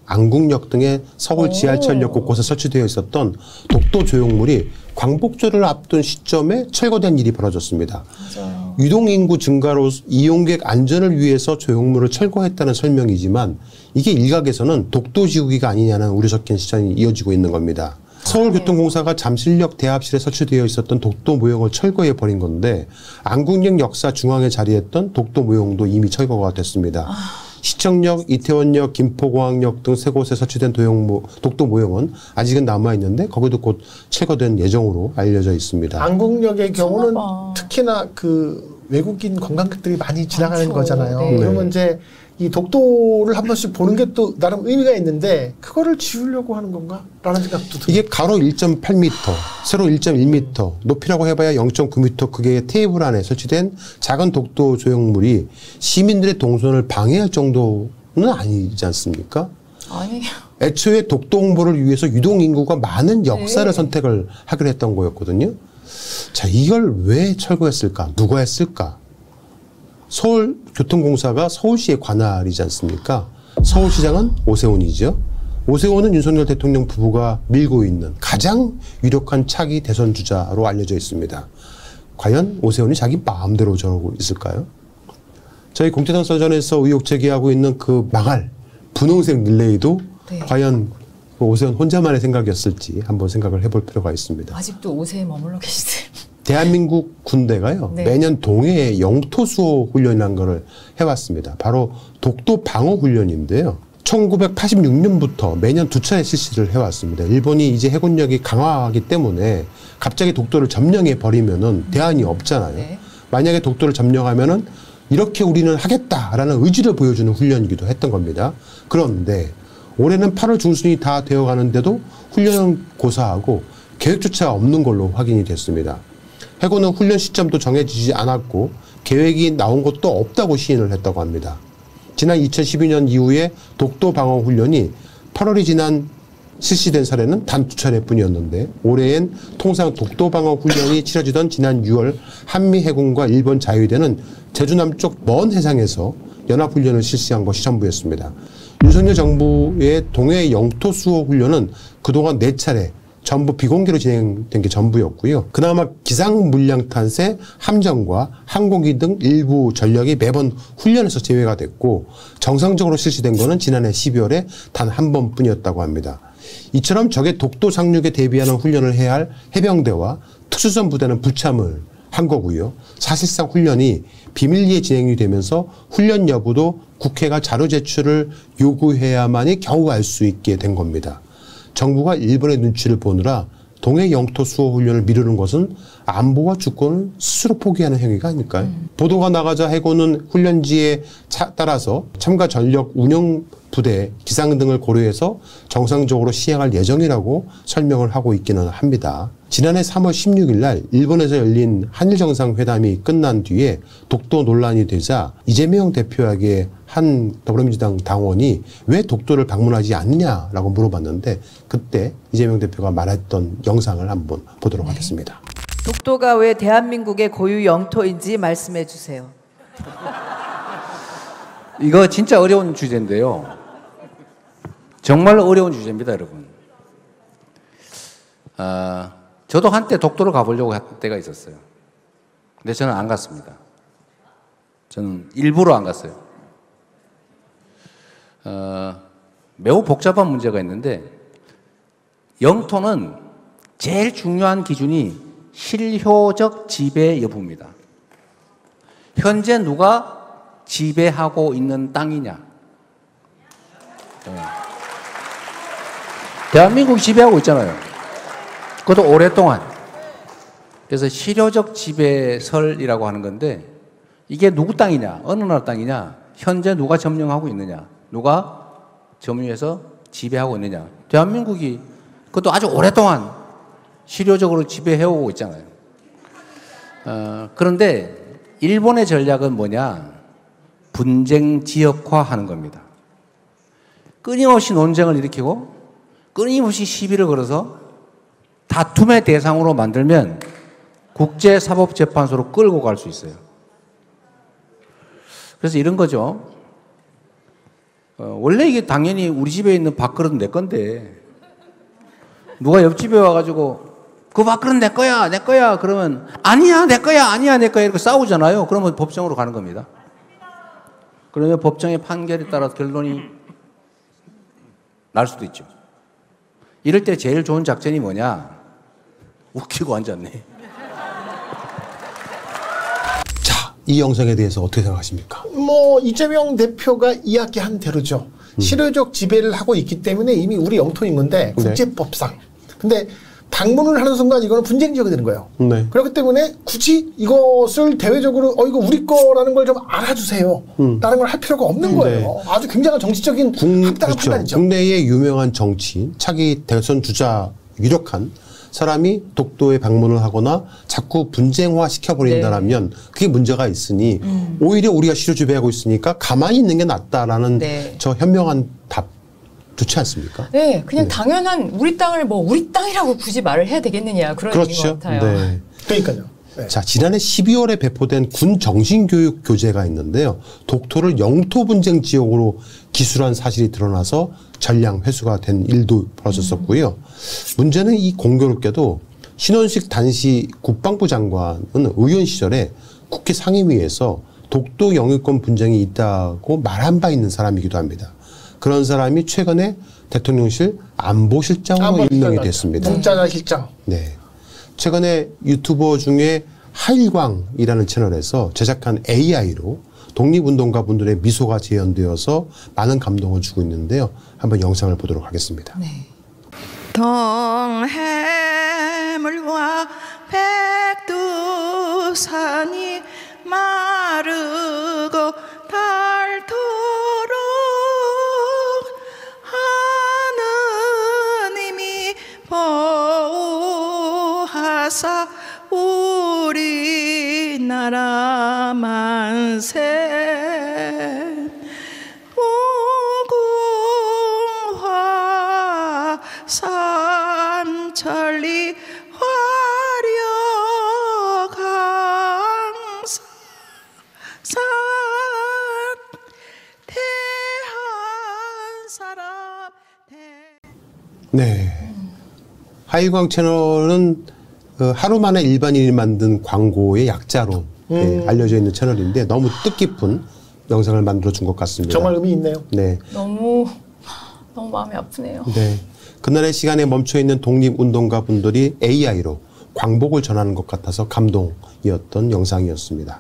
안국역 등의 서울 지하철역 곳곳에 설치되어 있었던 독도 조형물이 광복절을 앞둔 시점에 철거된 일이 벌어졌습니다. 맞아요. 유동인구 증가로 이용객 안전을 위해서 조형물을 철거했다는 설명이지만 이게 일각에서는 독도지우기가 아니냐는 우려 섞인 시선이 이어지고 있는 겁니다. 서울교통공사가 잠실역 대합실에 설치되어 있었던 독도 모형을 철거해 버린 건데 안국역 역사 중앙에 자리했던 독도 모형도 이미 철거가 됐습니다. 아. 시청역, 이태원역, 김포공항역 등 세 곳에 설치된 도형, 독도 모형은 아직은 남아있는데 거기도 곧 철거된 예정으로 알려져 있습니다. 안국역의 경우는 특히나 그 외국인 관광객들이 많이 지나가는 많죠. 거잖아요. 네. 그러면 이제 이 독도를 한 번씩 보는 게 또 나름 의미가 있는데 그거를 지우려고 하는 건가? 라는 생각도 들어요. 이게 가로 일 점 팔 미터, 세로 일 점 일 미터, 높이라고 해봐야 영 점 구 미터 크기의 테이블 안에 설치된 작은 독도 조형물이 시민들의 동선을 방해할 정도는 아니지 않습니까? 아니요. 애초에 독도 홍보를 위해서 유동인구가 많은 역사를 네. 선택을 하기로 했던 거였거든요. 자, 이걸 왜 철거했을까? 누가 했을까? 서울교통공사가 서울시의 관할이지 않습니까? 서울시장은 오세훈이죠. 오세훈은 윤석열 대통령 부부가 밀고 있는 가장 유력한 차기 대선 주자로 알려져 있습니다. 과연 오세훈이 자기 마음대로 저러고 있을까요? 저희 공채당 서전에서 의혹 제기하고 있는 그 망할 분홍색 릴레이도 네. 과연 오세훈 혼자만의 생각이었을지 한번 생각을 해볼 필요가 있습니다. 아직도 오세에 머물러 계시세요? 대한민국 군대가요. 네. 매년 동해에 영토수호 훈련이라는 거를 해왔습니다. 바로 독도 방어 훈련인데요. 천구백팔십육 년부터 매년 두 차례 실시를 해왔습니다. 일본이 이제 해군력이 강화하기 때문에 갑자기 독도를 점령해 버리면은 대안이 없잖아요. 네. 만약에 독도를 점령하면은 이렇게 우리는 하겠다라는 의지를 보여주는 훈련이기도 했던 겁니다. 그런데 올해는 팔월 중순이 다 되어가는데도 훈련은 고사하고 계획조차 없는 걸로 확인이 됐습니다. 해군은 훈련 시점도 정해지지 않았고 계획이 나온 것도 없다고 시인을 했다고 합니다. 지난 이천십이 년 이후에 독도 방어 훈련이 팔월이 지난 실시된 사례는 단 두 차례뿐이었는데 올해엔 통상 독도 방어 훈련이 치러지던 지난 유월 한미 해군과 일본 자유대는 제주 남쪽 먼 해상에서 연합훈련을 실시한 것이 전부였습니다. 윤석열 정부의 동해 영토 수호 훈련은 그동안 네 차례 전부 비공개로 진행된 게 전부였고요. 그나마 기상 물량 탓에 함정과 항공기 등 일부 전력이 매번 훈련에서 제외가 됐고 정상적으로 실시된 거는 지난해 십이월에 단 한 번뿐이었다고 합니다. 이처럼 적의 독도 상륙에 대비하는 훈련을 해야 할 해병대와 특수선 부대는 불참을 한 거고요. 사실상 훈련이 비밀리에 진행이 되면서 훈련 여부도 국회가 자료 제출을 요구해야만이 겨우 알 수 있게 된 겁니다. 정부가 일본의 눈치를 보느라 동해 영토 수호 훈련을 미루는 것은 안보와 주권을 스스로 포기하는 행위가 아닐까요? 음. 보도가 나가자 해군은 훈련지에 차, 따라서 참가 전력 운영 부대, 기상 등을 고려해서 정상적으로 시행할 예정이라고 설명을 하고 있기는 합니다. 지난해 삼월 십육일 날 일본에서 열린 한일 정상회담이 끝난 뒤에 독도 논란이 되자 이재명 대표에게 한 더불어민주당 당원이 왜 독도를 방문하지 않느냐라고 물어봤는데 그때 이재명 대표가 말했던 영상을 한번 보도록 네. 하겠습니다. 독도가 왜 대한민국의 고유 영토인지 말씀해 주세요. 이거 진짜 어려운 주제인데요. 정말 어려운 주제입니다, 여러분. 아, 저도 한때 독도를 가보려고 했던 때가 있었어요. 근데 저는 안 갔습니다. 저는 일부러 안 갔어요. 어, 매우 복잡한 문제가 있는데 영토는 제일 중요한 기준이 실효적 지배 여부입니다. 현재 누가 지배하고 있는 땅이냐. 네. 대한민국이 지배하고 있잖아요. 그것도 오랫동안. 그래서 실효적 지배설이라고 하는 건데 이게 누구 땅이냐, 어느 나라 땅이냐, 현재 누가 점령하고 있느냐, 누가 점유해서 지배하고 있느냐. 대한민국이 그것도 아주 오랫동안 실효적으로 지배해오고 있잖아요. 어, 그런데 일본의 전략은 뭐냐? 분쟁 지역화하는 겁니다. 끊임없이 논쟁을 일으키고 끊임없이 시비를 걸어서 다툼의 대상으로 만들면 국제사법재판소로 끌고 갈 수 있어요. 그래서 이런 거죠. 어, 원래 이게 당연히 우리 집에 있는 밥그릇은 내 건데 누가 옆집에 와가지고 그 밥그릇은 내 거야 내 거야 그러면 아니야 내 거야 아니야 내 거야 이렇게 싸우잖아요. 그러면 법정으로 가는 겁니다. 그러면 법정의 판결에 따라 결론이 날 수도 있죠. 이럴 때 제일 좋은 작전이 뭐냐? 웃기고 앉았네. 자, 이 영상에 대해서 어떻게 생각하십니까? 뭐 이재명 대표가 이야기한 대로죠. 음. 실효적 지배를 하고 있기 때문에 이미 우리 영토인 건데 국제법상. 네. 근데 방문을 하는 순간 이거는 분쟁 지역이 되는 거예요. 네. 그렇기 때문에 굳이 이것을 대외적으로 어 이거 우리 거라는 걸 좀 알아주세요. 음. 라는 걸 할 필요가 없는 거예요. 네. 아주 굉장한 정치적인 확당한 그렇죠. 판단이죠. 국내의 유명한 정치인, 차기 대선 주자 유력한 사람이 독도에 방문을 하거나 자꾸 분쟁화 시켜버린다라면 네. 그게 문제가 있으니 음. 오히려 우리가 실효지배하고 있으니까 가만히 있는 게 낫다라는 네. 저 현명한 답 좋지 않습니까? 네, 그냥 네. 당연한 우리 땅을 뭐 우리 땅이라고 굳이 말을 해야 되겠느냐 그런 그렇죠. 얘기인 것 같아요. 네. 그러니까요. 네. 자, 지난해 십이월에 배포된 군 정신교육 교재가 있는데요. 독도를 영토 분쟁 지역으로 기술한 사실이 드러나서 전량 회수가 된 일도 벌어졌었고요. 음. 문제는 이 공교롭게도 신원식 당시 국방부 장관은 의원 시절에 국회 상임위에서 독도 영유권 분쟁이 있다고 말한 바 있는 사람이기도 합니다. 그런 사람이 최근에 대통령실 안보실장으로 임명이 됐습니다. 문자자 실장. 네. 최근에 유튜버 중에 하일광이라는 채널에서 제작한 에이아이로 독립운동가 분들의 미소가 재현되어서 많은 감동을 주고 있는데요. 한번 영상을 보도록 하겠습니다. 네. 동해물과 백두산이 마르고 닳도록 하느님이 보호하사 우리나라 만세 무궁화 삼천리 화려강산 대한사람 네. 하일광 채널은 하루 만에 일반인이 만든 광고의 약자로 음. 네, 알려져 있는 채널인데 너무 뜻깊은 영상을 만들어 준 것 같습니다. 정말 의미 있네요. 네. 너무 너무 마음이 아프네요. 네. 그날의 시간에 멈춰 있는 독립운동가 분들이 에이아이로 광복을 전하는 것 같아서 감동이었던 영상이었습니다.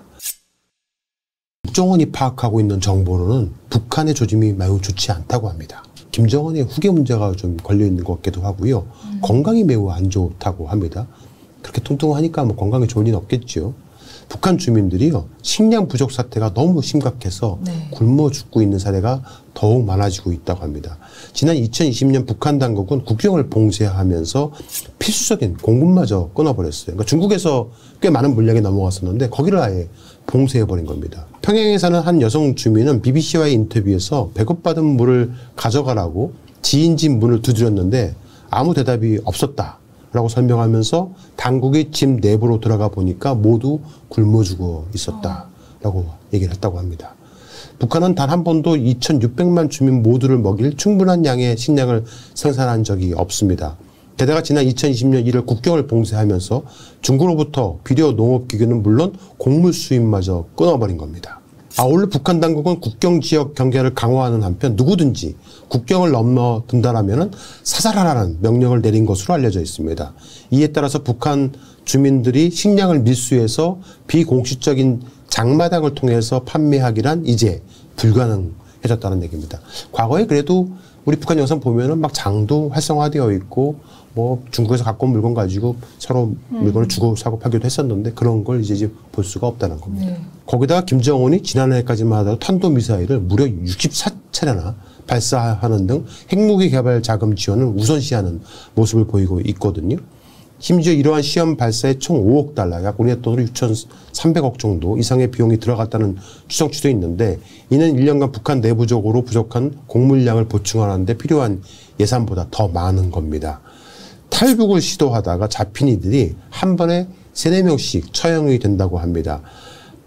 국정원이 파악하고 있는 정보로는 북한의 조짐이 매우 좋지 않다고 합니다. 김정은의 후계 문제가 좀 걸려 있는 것 같기도 하고요. 음. 건강이 매우 안 좋다고 합니다. 그렇게 뚱뚱하니까 뭐 건강에 좋은 일은 없겠죠. 북한 주민들이요, 식량 부족 사태가 너무 심각해서 네. 굶어 죽고 있는 사례가 더욱 많아지고 있다고 합니다. 지난 이천이십 년 북한 당국은 국경을 봉쇄하면서 필수적인 공급마저 끊어버렸어요. 그러니까 중국에서 꽤 많은 물량이 넘어갔었는데 거기를 아예 봉쇄해버린 겁니다. 평양에 사는 한 여성 주민은 비비씨와의 인터뷰에서 배급받은 물을 가져가라고 지인 집 문을 두드렸는데 아무 대답이 없었다. 라고 설명하면서 당국이 집 내부로 들어가 보니까 모두 굶어 죽어 있었다라고 얘기를 했다고 합니다. 북한은 단 한 번도 이천육백만 주민 모두를 먹일 충분한 양의 식량을 생산한 적이 없습니다. 게다가 지난 이천이십 년 일월 국경을 봉쇄하면서 중국으로부터 비료 농업기계는 물론 곡물 수입마저 끊어버린 겁니다. 아울러 북한 당국은 국경 지역 경계를 강화하는 한편 누구든지 국경을 넘어든다라면 사살하라는 명령을 내린 것으로 알려져 있습니다. 이에 따라서 북한 주민들이 식량을 밀수해서 비공식적인 장마당을 통해서 판매하기란 이제 불가능해졌다는 얘기입니다. 과거에 그래도 우리 북한 영상 보면은 막 장도 활성화되어 있고 뭐 중국에서 갖고 온 물건 가지고 서로 음. 물건을 주고 사고 팔기도 했었는데 그런 걸 이제, 이제 볼 수가 없다는 겁니다. 네. 거기다가 김정은이 지난해까지만 하더라도 탄도미사일을 무려 육십사 차례나 발사하는 등 핵무기 개발 자금 지원을 우선시하는 모습을 보이고 있거든요. 심지어 이러한 시험 발사에 총 오억 달러, 약 우리나라 돈으로 육천삼백억 정도 이상의 비용이 들어갔다는 추정치도 있는데 이는 일 년간 북한 내부적으로 부족한 곡물량을 보충하는 데 필요한 예산보다 더 많은 겁니다. 탈북을 시도하다가 잡힌 이들이 한 번에 세네 명씩 처형이 된다고 합니다.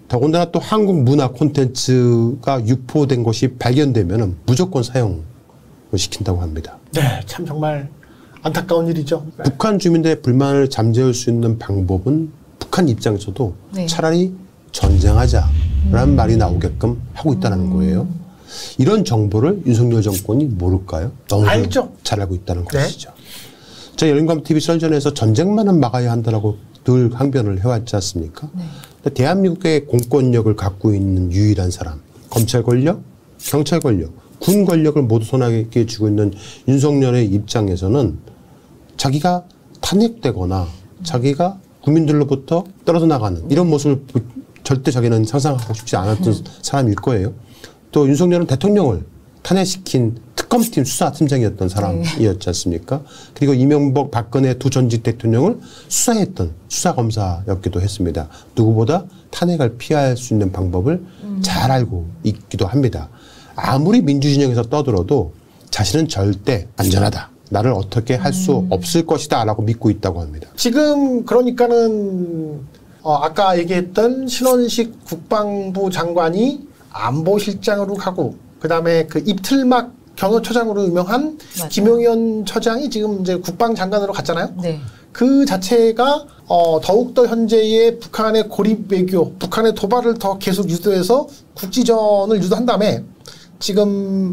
더군다나 또 한국 문화 콘텐츠가 유포된 것이 발견되면 무조건 사용을 시킨다고 합니다. 네, 참 정말 안타까운 일이죠. 네. 북한 주민들의 불만을 잠재울 수 있는 방법은 북한 입장에서도 네. 차라리 전쟁하자라는 음. 말이 나오게끔 하고 있다는 음. 거예요. 이런 정보를 윤석열 정권이 모를까요? 너무 알죠. 잘 알고 있다는 네. 것이죠. 저희 열린감티비 썰전에서 전쟁만은 막아야 한다라고 늘 항변을 해왔지 않습니까? 네. 대한민국의 공권력을 갖고 있는 유일한 사람, 검찰 권력, 경찰 권력, 군 권력을 모두 손아귀에 쥐고 있는 윤석열의 입장에서는 자기가 탄핵되거나 음. 자기가 국민들로부터 떨어져 나가는 이런 모습을 절대 자기는 상상하고 싶지 않았던 음. 사람일 거예요. 또 윤석열은 대통령을 탄핵시킨 특검팀 수사팀장이었던 사람이었지 않습니까? 그리고 이명박, 박근혜 두 전직 대통령을 수사했던 수사검사였기도 했습니다. 누구보다 탄핵을 피할 수 있는 방법을 음. 잘 알고 있기도 합니다. 아무리 민주진영에서 떠들어도 자신은 절대 안전하다. 나를 어떻게 할 수 음. 없을 것이다 라고 믿고 있다고 합니다. 지금 그러니까는 어, 아까 얘기했던 신원식 국방부 장관이 안보실장으로 가고 그다음에 그 입틀막 경호처장으로 유명한 맞아요. 김용현 처장이 지금 이제 국방장관으로 갔잖아요. 네. 그 자체가 어, 더욱더 현재의 북한의 고립 외교, 북한의 도발을 더 계속 유도해서 국지전을 유도한 다음에 지금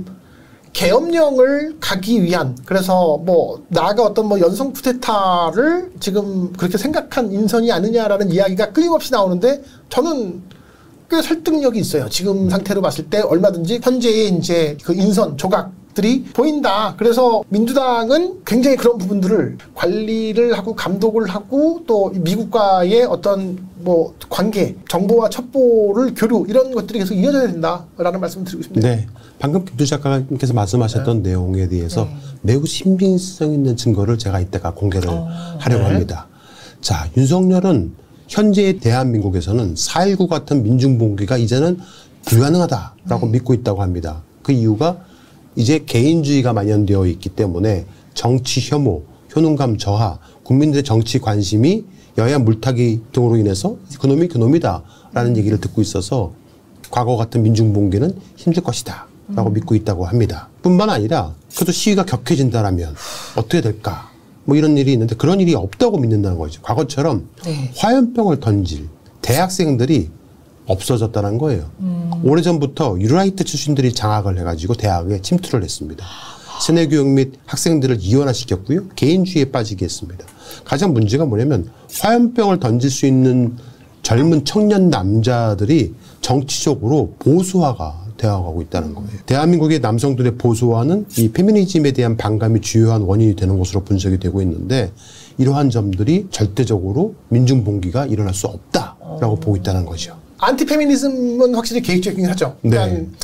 계엄령을 가기 위한 그래서 뭐 나아가 어떤 뭐 연성 쿠데타를 지금 그렇게 생각한 인선이 아니냐라는 이야기가 끊임없이 나오는데 저는 꽤 설득력이 있어요. 지금 상태로 봤을 때 얼마든지 현재의 이제 그 인선 조각들이 보인다. 그래서 민주당은 굉장히 그런 부분들을 관리를 하고 감독을 하고 또 미국과의 어떤 뭐 관계, 정보와 첩보를 교류 이런 것들이 계속 이어져야 된다라는 말씀을 드리고 싶습니다. 네. 방금 김 작가님께서 말씀하셨던 네. 내용에 대해서 네. 매우 신빙성 있는 증거를 제가 이따가 공개를 어, 하려고 네. 합니다. 자, 윤석열은 현재의 대한민국에서는 사 일구 같은 민중봉기가 이제는 불가능하다라고 네. 믿고 있다고 합니다. 그 이유가 이제 개인주의가 만연되어 있기 때문에 정치 혐오, 효능감 저하, 국민들의 정치 관심이 여야 물타기 등으로 인해서 그놈이 그놈이다라는 음. 얘기를 듣고 있어서 과거 같은 민중봉기는 힘들 것이다 라고 음. 믿고 있다고 합니다. 뿐만 아니라 그래도 시위가 격해진다라면 어떻게 될까? 뭐 이런 일이 있는데 그런 일이 없다고 믿는다는 거죠. 과거처럼 네. 화염병을 던질 대학생들이 없어졌다는 거예요. 음. 오래전부터 유라이트 출신들이 장악을 해가지고 대학에 침투를 했습니다. 세뇌교육 및 학생들을 이원화시켰고요. 개인주의에 빠지게 했습니다. 가장 문제가 뭐냐면 화염병을 던질 수 있는 젊은 청년 남자들이 정치적으로 보수화가 되어가고 있다는 거예요. 대한민국의 남성들의 보수화는 이 페미니즘에 대한 반감이 주요한 원인이 되는 것으로 분석이 되고 있는데 이러한 점들이 절대적으로 민중봉기가 일어날 수 없다라고 어. 보고 있다는 거죠. 안티페미니즘은 확실히 계획적이긴 하죠. 그러니까 네.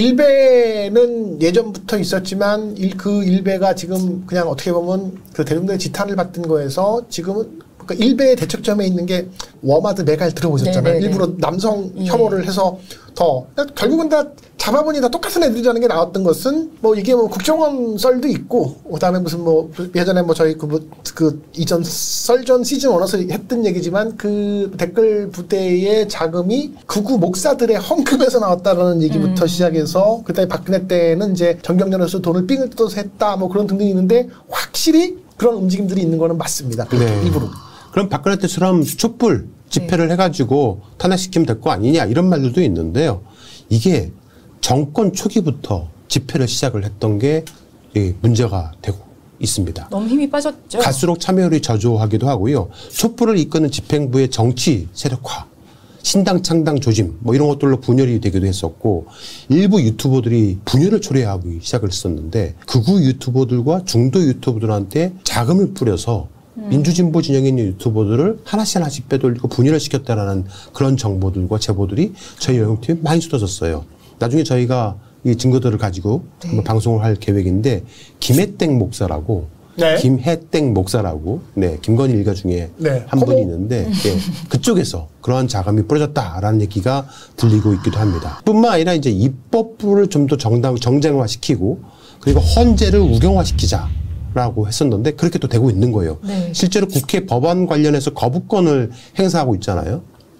일베는 예전부터 있었지만 일, 그 일베가 지금 그냥 어떻게 보면 그 대중들의 지탄을 받던 거에서 지금은 그러니까 일베의 대척점에 있는 게 워마드 메갈 들어보셨잖아요. 네네네. 일부러 남성 혐오를 네. 해서 더 결국은 다 잡아보니 다 똑같은 애들이라는 게 나왔던 것은 뭐 이게 뭐 국정원 썰도 있고 그다음에 무슨 뭐 예전에 뭐 저희 그, 뭐 그 이전 썰전 시즌 원에서 했던 얘기지만 그 댓글 부대의 자금이 극우 목사들의 헌금에서 나왔다라는 얘기부터 음. 시작해서 그다음에 박근혜 때는 이제 정경련에서 돈을 삥을 뜯어서 했다 뭐 그런 등등이 있는데 확실히 그런 움직임들이 있는 거는 맞습니다. 네. 일부러. 그럼 박근혜 때처럼 촛불 집회를 네. 해가지고 탄핵시키면 될 거 아니냐 이런 말들도 있는데요. 이게 정권 초기부터 집회를 시작을 했던 게 문제가 되고 있습니다. 너무 힘이 빠졌죠. 갈수록 참여율이 저조하기도 하고요. 촛불을 이끄는 집행부의 정치 세력화, 신당 창당 조짐 뭐 이런 것들로 분열이 되기도 했었고 일부 유튜버들이 분열을 초래하기 시작을 했었는데 극우 유튜버들과 중도 유튜버들한테 자금을 뿌려서 음. 민주진보 진영에 있는 유튜버들을 하나씩 하나씩 빼돌리고 분열을 시켰다라는 그런 정보들과 제보들이 저희 영역팀에 많이 쏟아졌어요. 나중에 저희가 이 증거들을 가지고 네. 한번 방송을 할 계획인데 김혜땡 목사라고 네. 김혜땡 목사라고 네 김건희 일가 중에 네. 한 분이 있는데 네, 그쪽에서 그러한 자금이 뿌려졌다라는 얘기가 들리고 있기도 합니다. 뿐만 아니라 이제 입법부를 좀 더 정당 정쟁화시키고 그리고 헌재를 우경화시키자. 라고 했었는데 그렇게 또 되고 있는 거예요. 네. 실제로 국회 법안 관련해서 거부권을 행사하고 있잖아요.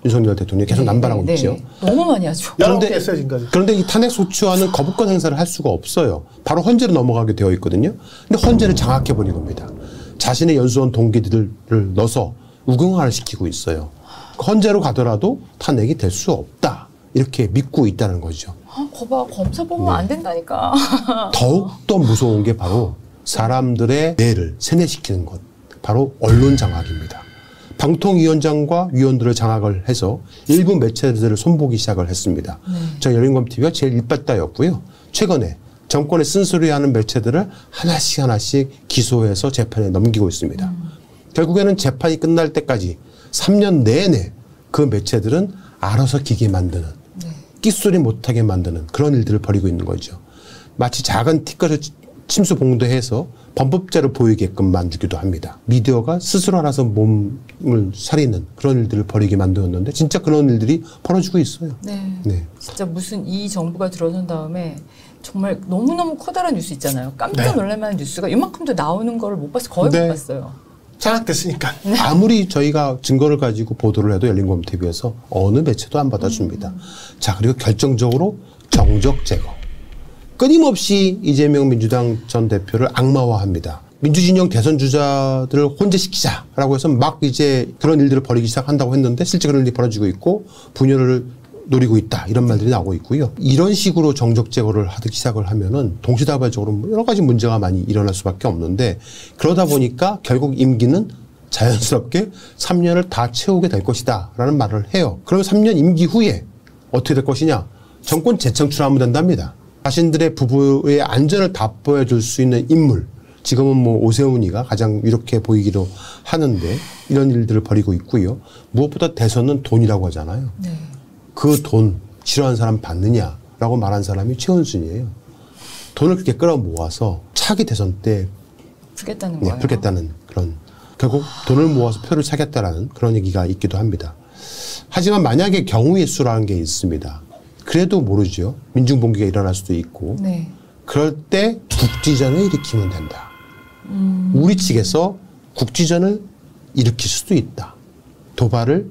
윤석열 대통령이 계속 남발하고 네, 있죠. 네. 너무 많이 하죠. 그런데, 했어요, 지금까지. 그런데 이 탄핵 소추안은 거부권 행사를 할 수가 없어요. 바로 헌재로 넘어가게 되어 있거든요. 근데 헌재를 장악해버린 겁니다. 자신의 연수원 동기들을 넣어서 우경화를 시키고 있어요. 헌재로 가더라도 탄핵이 될 수 없다. 이렇게 믿고 있다는 거죠. 아, 거봐, 검사 보면 네. 안 된다니까. 더욱더 무서운 게 바로 사람들의 뇌를 세뇌시키는 것. 바로 언론 장악입니다. 방통위원장과 위원들을 장악을 해서 일부 매체들을 손보기 시작을 했습니다. 네. 저 열린검티비가 제일 일발다였고요. 최근에 정권의 쓴소리하는 매체들을 하나씩 하나씩 기소해서 재판에 넘기고 있습니다. 음. 결국에는 재판이 끝날 때까지 삼 년 내내 그 매체들은 알아서 기게 만드는 네. 끽소리 못하게 만드는 그런 일들을 벌이고 있는 거죠. 마치 작은 티끌을 침수 봉도해서 범법자를 보이게끔 만들기도 합니다. 미디어가 스스로 알아서 몸을 사리는 그런 일들을 벌이게 만들었는데 진짜 그런 일들이 벌어지고 있어요. 네. 네. 진짜 무슨 이 정부가 들어선 다음에 정말 너무너무 커다란 뉴스 있잖아요. 깜짝 네. 놀랄만한 뉴스가 이만큼도 나오는 걸 못 봤어요. 거의 네. 못 봤어요. 장악됐으니까. 네. 아무리 저희가 증거를 가지고 보도를 해도 열린검티비에서 어느 매체도 안 받아줍니다. 음. 자, 그리고 결정적으로 정적 제거. 끊임없이 이재명 민주당 전 대표를 악마화합니다. 민주진영 대선 주자들을 혼재시키자라고 해서 막 이제 그런 일들을 벌이기 시작한다고 했는데 실제 그런 일이 벌어지고 있고 분열을 노리고 있다 이런 말들이 나오고 있고요. 이런 식으로 정적 제거를 하기 시작을 하면은 동시다발적으로 여러 가지 문제가 많이 일어날 수밖에 없는데 그러다 보니까 결국 임기는 자연스럽게 삼 년을 다 채우게 될 것이다 라는 말을 해요. 그러면 삼 년 임기 후에 어떻게 될 것이냐? 정권 재창출하면 된답니다. 자신들의 부부의 안전을 답보해 줄 수 있는 인물, 지금은 뭐 오세훈이가 가장 이렇게 보이기도 하는데 이런 일들을 벌이고 있고요. 무엇보다 대선은 돈이라고 하잖아요. 네. 그 돈 싫어하는 사람 받느냐라고 말한 사람이 최은순이에요. 돈을 그렇게 끌어모아서 차기 대선 때 풀겠다는 네, 거예요. 풀겠다는 그런 결국 돈을 모아서 표를 차겠다라는 그런 얘기가 있기도 합니다. 하지만 만약에 경우의 수라는 게 있습니다. 그래도 모르죠. 민중봉기가 일어날 수도 있고 네. 그럴 때 국지전을 일으키면 된다. 음. 우리 측에서 국지전을 일으킬 수도 있다. 도발을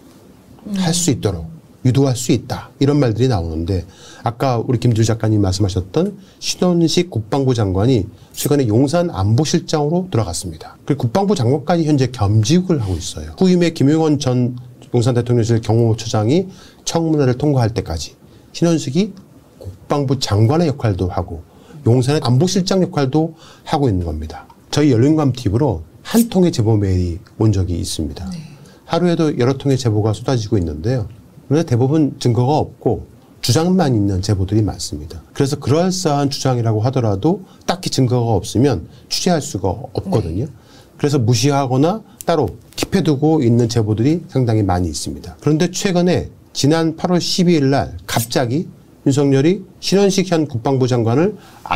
음. 할 수 있도록 유도할 수 있다. 이런 말들이 나오는데 아까 우리 김두일 작가님 말씀하셨던 신원식 국방부 장관이 최근에 용산 안보실장으로 들어갔습니다. 그리고 국방부 장관까지 현재 겸직을 하고 있어요. 후임의 김용원 전 용산 대통령실 경호처장이 청문회를 통과할 때까지 신원식이 국방부 장관의 역할도 하고 용산의 안보실장 역할도 하고 있는 겁니다. 저희 열린검티비로 한 통의 제보 메일이 온 적이 있습니다. 네. 하루에도 여러 통의 제보가 쏟아지고 있는데요. 그런데 대부분 증거가 없고 주장만 있는 제보들이 많습니다. 그래서 그럴싸한 주장이라고 하더라도 딱히 증거가 없으면 취재할 수가 없거든요. 네. 그래서 무시하거나 따로 킵해두고 있는 제보들이 상당히 많이 있습니다. 그런데 최근에 지난 팔월 십이일 날 갑자기 윤석열이 신원식 현 국방부 장관을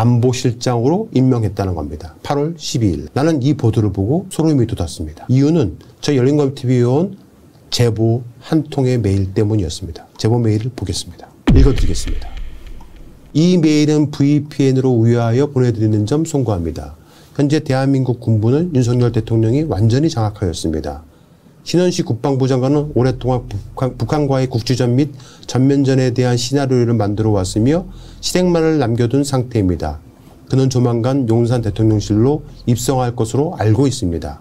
안보실장으로 임명했다는 겁니다. 팔월 십이일. 나는 이 보도를 보고 소름이 돋았습니다. 이유는 저희 열린검티비에 온 제보 한 통의 메일 때문이었습니다. 제보 메일을 보겠습니다. 읽어드리겠습니다. 이 메일은 브이피엔으로 위하여 보내드리는 점 송구합니다. 현재 대한민국 군부는 윤석열 대통령이 완전히 장악하였습니다. 신원식 국방부 장관은 오랫동안 북한, 북한과의 국지전 및 전면전에 대한 시나리오를 만들어 왔으며 실행만을 남겨둔 상태입니다. 그는 조만간 용산 대통령실로 입성할 것으로 알고 있습니다.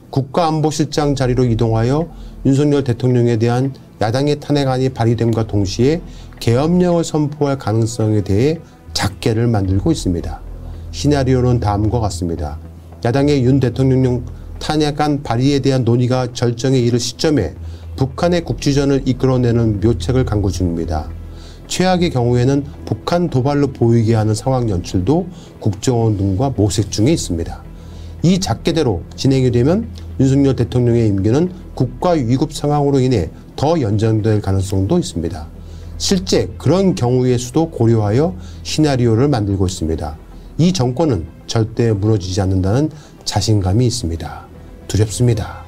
국가안보실장 자리로 이동하여 윤석열 대통령에 대한 야당의 탄핵안이 발의됨과 동시에 계엄령을 선포할 가능성에 대해 작계를 만들고 있습니다. 시나리오는 다음과 같습니다. 야당의 윤 대통령 탄핵안 발의에 대한 논의가 절정에 이를 시점에 북한의 국지전을 이끌어내는 묘책을 강구 중입니다. 최악의 경우에는 북한 도발로 보이게 하는 상황 연출도 국정원 등과 모색 중에 있습니다. 이 작계대로 진행이 되면 윤석열 대통령의 임기는 국가 위급 상황으로 인해 더 연장될 가능성도 있습니다. 실제 그런 경우의 수도 고려하여 시나리오를 만들고 있습니다. 이 정권은 절대 무너지지 않는다는 자신감이 있습니다. 두렵습니다.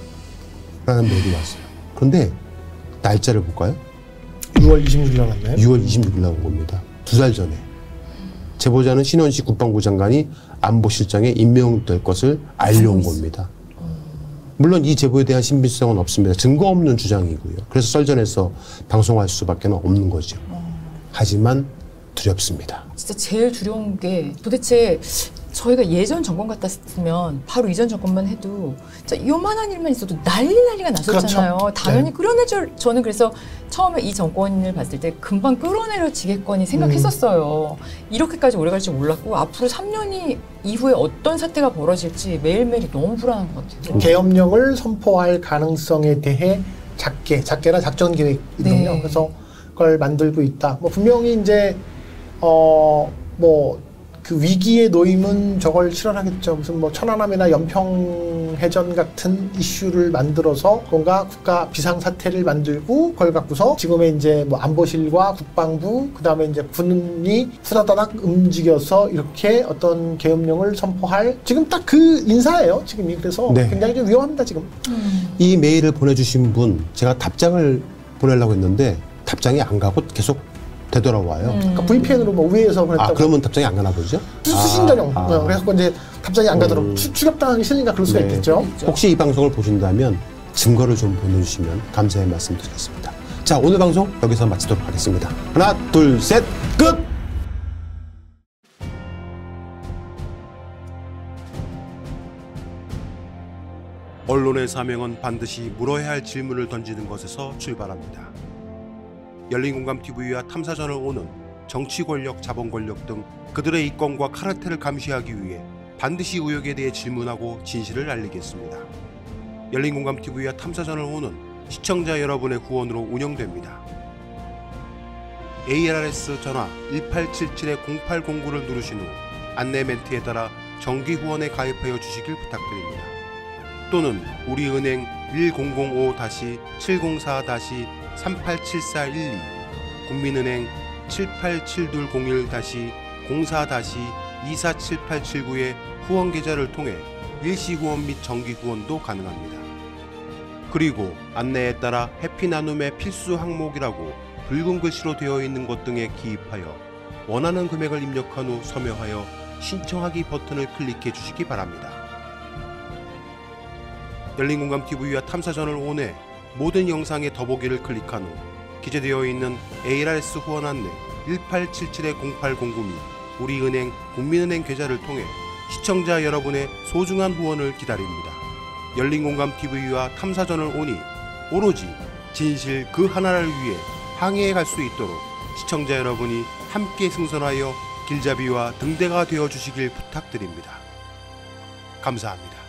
라는 메일이 왔어요. 그런데 날짜를 볼까요? 유월 이십육일 나왔나요? 유월 이십육일 나온 겁니다. 두 달 전에. 제보자는 신원식 국방부 장관이 안보실장에 임명될 것을 알려온 겁니다. 물론 이 제보에 대한 신빙성은 없습니다. 증거 없는 주장이고요. 그래서 썰전에서 방송할 수밖에 없는 거죠. 하지만 두렵습니다. 진짜 제일 두려운 게 도대체 저희가 예전 정권 같았으면 바로 이전 정권만 해도 진짜 요만한 일만 있어도 난리 난리가 났었잖아요. 그렇죠. 당연히 네. 끌어내줄 저는 그래서 처음에 이 정권을 봤을 때 금방 끌어내려지겠거니 생각했었어요. 음. 이렇게까지 오래 갈 줄 몰랐고 앞으로 삼 년이 이후에 어떤 사태가 벌어질지 매일매일이 너무 불안한 것 같아요. 계엄령을 선포할 가능성에 대해 작게, 작게나 작전 계획이거든요. 네. 그래서 그걸 만들고 있다. 뭐 분명히 이제 어 뭐 그 위기에 놓이면 저걸 실현하겠죠. 무슨 뭐 천안함이나 연평해전 같은 이슈를 만들어서 뭔가 국가 비상사태를 만들고 그걸 갖고서 지금의 이제 뭐 안보실과 국방부 그다음에 이제 군이 후다다닥 움직여서 이렇게 어떤 계엄령을 선포할 지금 딱 그 인사예요. 지금이. 그래서 네. 굉장히 좀 위험합니다. 지금. 음. 이 메일을 보내주신 분 제가 답장을 보내려고 했는데 답장이 안 가고 계속 되돌아와요. 음. 그러니까 브이피엔으로 뭐 우회해서 보냈다고. 아, 그러면 답장이 안 가나 보죠? 수신 전용. 아, 아. 그래서 이제 답장이 안 가도록 음. 추격당하기 싫으니까 그럴 수가 네. 있겠죠. 혹시 이 방송을 보신다면 증거를 좀 보내주시면 감사의 말씀 드리겠습니다. 자, 오늘 방송 여기서 마치도록 하겠습니다. 하나, 둘, 셋, 끝! 언론의 사명은 반드시 물어야 할 질문을 던지는 것에서 출발합니다. 열린공감티비와 탐사전을 오는 정치 권력, 자본 권력 등 그들의 이권과 카르텔을 감시하기 위해 반드시 의혹에 대해 질문하고 진실을 알리겠습니다. 열린공감티비와 탐사전을 오는 시청자 여러분의 후원으로 운영됩니다. 에이알알에스 전화 일팔칠칠 공팔공구를 누르신 후 안내 멘트에 따라 정기 후원에 가입하여 주시길 부탁드립니다. 또는 우리은행 일공공오 칠공사 삼팔칠사일이, 국민은행 칠팔칠이공일 공사 이사칠팔칠구의 후원 계좌를 통해 일시 후원 및 정기 후원도 가능합니다. 그리고 안내에 따라 해피나눔의 필수 항목이라고 붉은 글씨로 되어 있는 것 등에 기입하여 원하는 금액을 입력한 후 서명하여 신청하기 버튼을 클릭해 주시기 바랍니다. 열린공감티비와 탐사전을 온해 모든 영상의 더보기를 클릭한 후 기재되어 있는 에이알알에스 후원 안내 일팔칠칠 공팔공구 및 우리은행 국민은행 계좌를 통해 시청자 여러분의 소중한 후원을 기다립니다. 열린공감티비와 탐사전을 오니 오로지 진실 그 하나를 위해 항해해 갈 수 있도록 시청자 여러분이 함께 승선하여 길잡이와 등대가 되어 주시길 부탁드립니다. 감사합니다.